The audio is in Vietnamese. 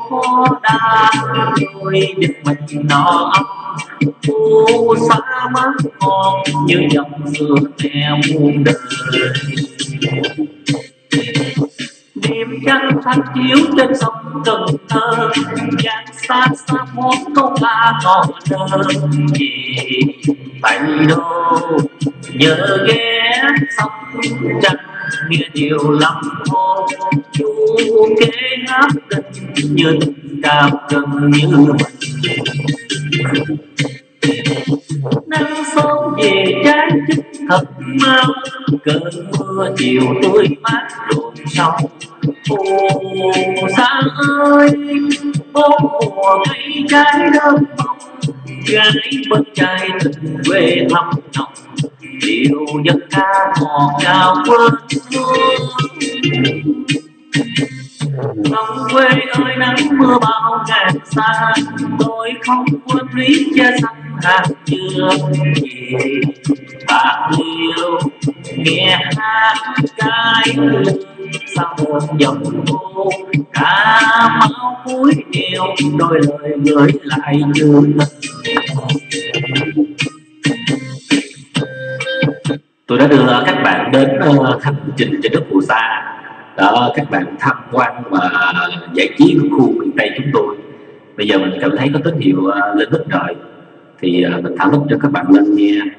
khó đa đôi đứt mình nó ấm u xa mắt ngon như dòng sữa mẹ muôn đời. Đêm trăng thanh chiếu trên sông Cần Thơ, giang xa xa một câu ca ngọn nơ vì Tây Đô nhớ ghé sông trăng nghe điều lắm hồn chú kế hát tình như cảm gần như mình. Nắng sớm về trái chút thật mau, cơn mưa chiều tươi mát ruộng sông. Ồ sáng ơi bốn mùa cây trái đơm bông, gái bất trai tình quê thăm nồng điệu dân ca ngọt ngào quên hương. Sông quê ơi nắng mưa bao ngàn xa, tôi không quên lý che xanh hạt dừa vì bạc liêu nghe hát cái sao một dòng cô cả máu cuối điều đôi lời gửi lại như tôi đã đưa các bạn đến hành trình trên đất phù sa đó, các bạn tham quan và giải trí của khu miền Tây chúng tôi. Bây giờ mình cảm thấy có tín hiệu lên mic rồi thì mình thả mic cho các bạn lên nghe.